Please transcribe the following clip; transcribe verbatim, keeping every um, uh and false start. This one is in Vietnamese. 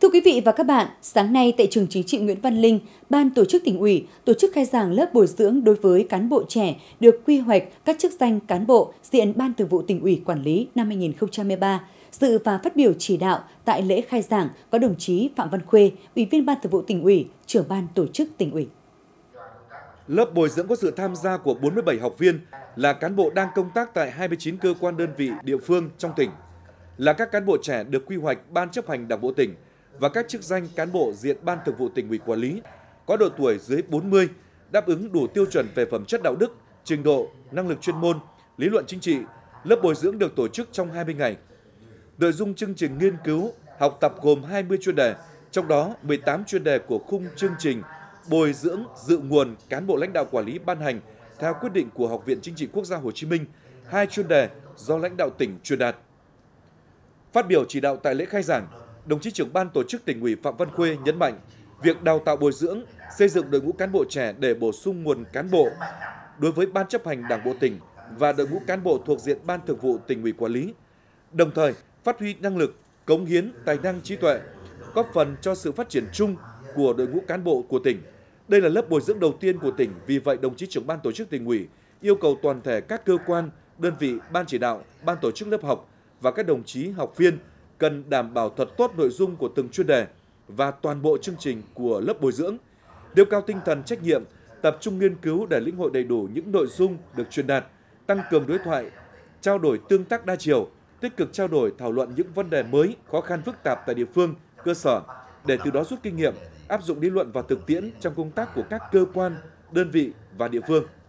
Thưa quý vị và các bạn, sáng nay tại trường chính trị Nguyễn Văn Linh, Ban tổ chức Tỉnh ủy tổ chức khai giảng lớp bồi dưỡng đối với cán bộ trẻ được quy hoạch các chức danh cán bộ diện Ban Thường vụ Tỉnh ủy quản lý năm hai nghìn không trăm hai mươi ba. Dự và phát biểu chỉ đạo tại lễ khai giảng có đồng chí Phạm Văn Khuê, Ủy viên Ban Thường vụ Tỉnh ủy, Trưởng Ban tổ chức Tỉnh ủy. Lớp bồi dưỡng có sự tham gia của bốn mươi bảy học viên là cán bộ đang công tác tại hai mươi chín cơ quan đơn vị địa phương trong tỉnh, là các cán bộ trẻ được quy hoạch Ban chấp hành Đảng bộ tỉnh và các chức danh cán bộ diện Ban Thường vụ Tỉnh ủy quản lý, có độ tuổi dưới bốn mươi, đáp ứng đủ tiêu chuẩn về phẩm chất đạo đức, trình độ, năng lực chuyên môn, lý luận chính trị. Lớp bồi dưỡng được tổ chức trong hai mươi ngày. Nội dung chương trình nghiên cứu, học tập gồm hai mươi chuyên đề, trong đó mười tám chuyên đề của khung chương trình bồi dưỡng dự nguồn cán bộ lãnh đạo quản lý ban hành theo quyết định của Học viện Chính trị Quốc gia Hồ Chí Minh, hai chuyên đề do lãnh đạo tỉnh truyền đạt. Phát biểu chỉ đạo tại lễ khai giảng, đồng chí Trưởng Ban tổ chức Tỉnh ủy Phạm Văn Khuê nhấn mạnh, việc đào tạo bồi dưỡng, xây dựng đội ngũ cán bộ trẻ để bổ sung nguồn cán bộ đối với Ban chấp hành Đảng bộ tỉnh và đội ngũ cán bộ thuộc diện Ban Thường vụ Tỉnh ủy quản lý, đồng thời phát huy năng lực, cống hiến, tài năng trí tuệ, góp phần cho sự phát triển chung của đội ngũ cán bộ của tỉnh. Đây là lớp bồi dưỡng đầu tiên của tỉnh, vì vậy đồng chí Trưởng Ban tổ chức Tỉnh ủy yêu cầu toàn thể các cơ quan, đơn vị, ban chỉ đạo, ban tổ chức lớp học và các đồng chí học viên cần đảm bảo thật tốt nội dung của từng chuyên đề và toàn bộ chương trình của lớp bồi dưỡng, nêu cao tinh thần trách nhiệm, tập trung nghiên cứu để lĩnh hội đầy đủ những nội dung được truyền đạt, tăng cường đối thoại, trao đổi tương tác đa chiều, tích cực trao đổi thảo luận những vấn đề mới, khó khăn phức tạp tại địa phương, cơ sở, để từ đó rút kinh nghiệm, áp dụng lý luận và thực tiễn trong công tác của các cơ quan, đơn vị và địa phương.